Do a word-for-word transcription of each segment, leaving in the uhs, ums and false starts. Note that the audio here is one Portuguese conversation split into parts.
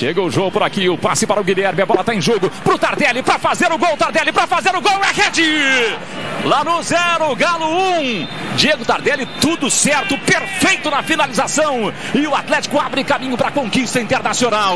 Chega o jogo por aqui, o passe para o Guilherme, a bola está em jogo pro Tardelli para fazer o gol, Tardelli para fazer o gol, é rede! Lá no zero, Galo um, Diego Tardelli, tudo certo, perfeito na finalização, e o Atlético abre caminho para a conquista internacional.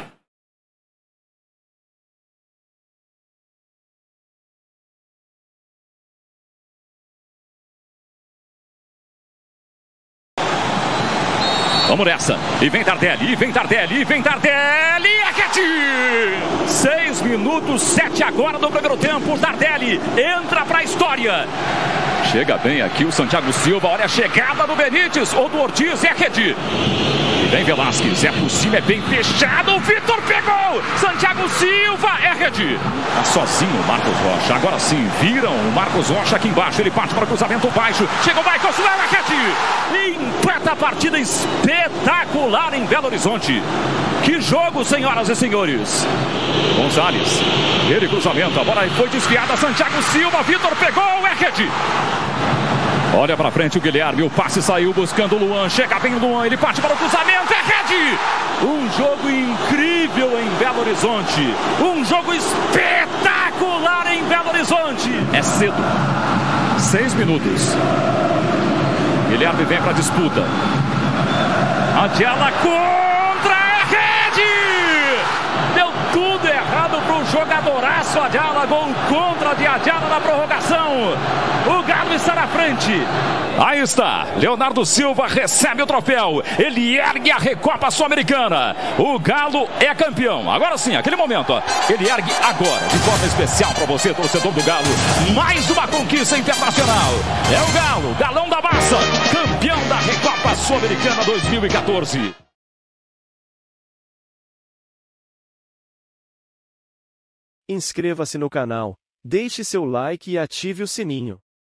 Vamos nessa, e vem Tardelli, e vem Tardelli, e vem Tardelli, é rede! Seis minutos, sete agora do primeiro tempo, Tardelli entra para a história. Chega bem aqui o Santiago Silva, olha a chegada do Benítez, ou do Ortiz, é rede. E vem Velasquez, é possível, é bem fechado, o Vitor pegou! Santiago Silva, é rede. Tá sozinho o Marcos Rocha, agora sim, viram o Marcos Rocha aqui embaixo, ele parte para o cruzamento baixo, chega o Michael Sulé, é rede. E empata a partida espetacular em Belo Horizonte. Que jogo, senhoras e senhores. Gonzalez, ele cruzamento, a bola foi desviada, Santiago Silva, Vitor pegou, é rede. Olha pra frente o Guilherme, o passe saiu buscando o Luan, chega bem o Luan, ele parte para o cruzamento, é rede! Um jogo incrível em Belo Horizonte, um jogo espetacular em Belo Horizonte. É cedo, seis minutos. Guilherme vem pra disputa. Adiala contra, é rede! Deu tudo errado pro jogadoraço Adiala, gol contra de Adiala na prorrogação. O Galo está na frente. Aí está, Leonardo Silva recebe o troféu, ele ergue a Recopa Sul-Americana. O Galo é campeão. Agora sim, aquele momento, ó, ele ergue agora, de forma especial para você, torcedor do Galo, mais uma conquista internacional. É o Galo, Galão da Massa, campeão da Recopa Sul-Americana dois mil e quatorze. Inscreva-se no canal, deixe seu like e ative o sininho.